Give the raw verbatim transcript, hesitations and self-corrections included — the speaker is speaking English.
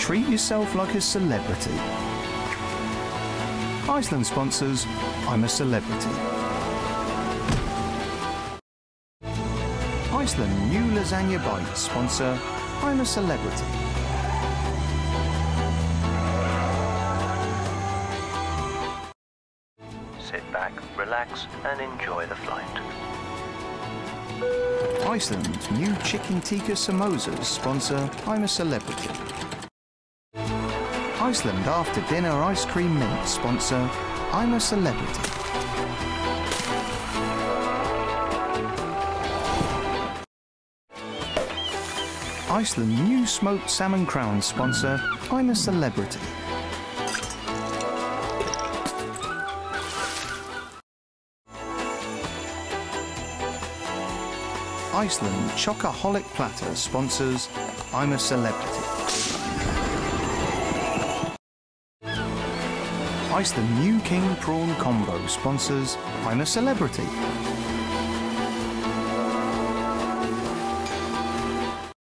treat yourself like a celebrity. Iceland sponsors I'm a Celebrity. Iceland new lasagna bites sponsor I'm a Celebrity. Sit back, relax and enjoy the flight. Iceland new chicken tikka samosas sponsor I'm a Celebrity. Iceland after dinner ice cream mint sponsor I'm a Celebrity. Iceland new smoked salmon crown sponsor I'm a Celebrity. Iceland chocoholic platter sponsors I'm a Celebrity. Iceland new king prawn combo sponsors I'm a Celebrity.